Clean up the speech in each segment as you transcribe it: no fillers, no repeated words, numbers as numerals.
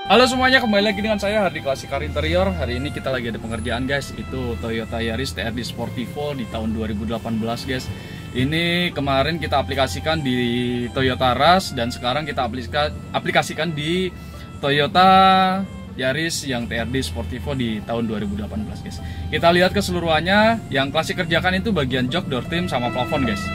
Halo semuanya, kembali lagi dengan saya Hardi Klasik Car Interior. Hari ini kita lagi ada pengerjaan guys, itu Toyota Yaris TRD Sportivo di tahun 2018 guys. Ini kemarin kita aplikasikan di Toyota Rush dan sekarang kita aplikasikan di Toyota Yaris yang TRD Sportivo di tahun 2018 guys. Kita lihat keseluruhannya. Yang klasik kerjakan itu bagian jok, door trim, sama plafon guys.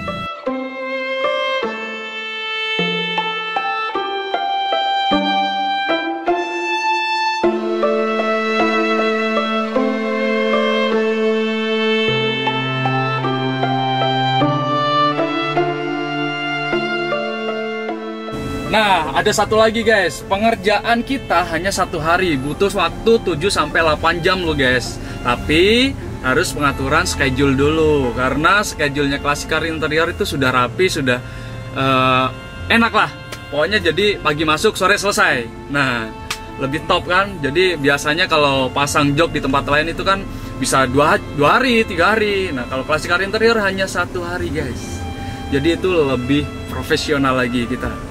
Nah, ada satu lagi guys, pengerjaan kita hanya 1 hari, butuh waktu 7-8 jam loh guys. Tapi harus pengaturan schedule dulu, karena schedule-nya Klasik Car Interior itu sudah rapi, sudah enak lah. Pokoknya jadi pagi masuk, sore selesai. Nah, lebih top kan. Jadi biasanya kalau pasang jok di tempat lain itu kan bisa 2 hari, 3 hari. Nah, kalau Klasik Car Interior hanya 1 hari guys. Jadi itu lebih profesional lagi kita.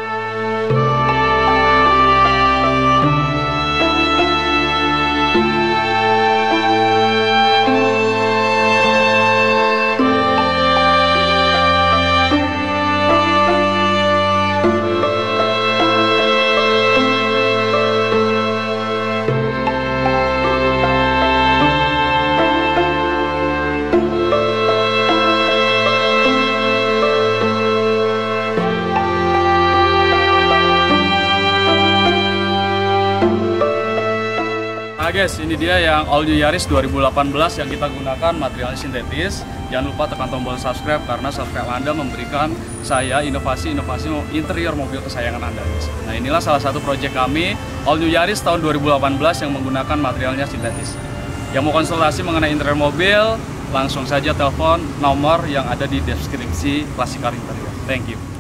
Nah guys, ini dia yang All New Yaris 2018 yang kita gunakan material sintetis. Jangan lupa tekan tombol subscribe karena subscribe Anda memberikan saya inovasi-inovasi interior mobil kesayangan Anda guys. Nah inilah salah satu proyek kami All New Yaris tahun 2018 yang menggunakan materialnya sintetis. Yang mau konsultasi mengenai interior mobil, langsung saja telepon nomor yang ada di deskripsi Klasik Car Interior. Thank you.